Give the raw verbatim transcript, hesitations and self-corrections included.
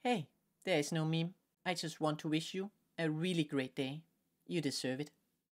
Hey, there is no meme. I just want to wish you a really great day. You deserve it.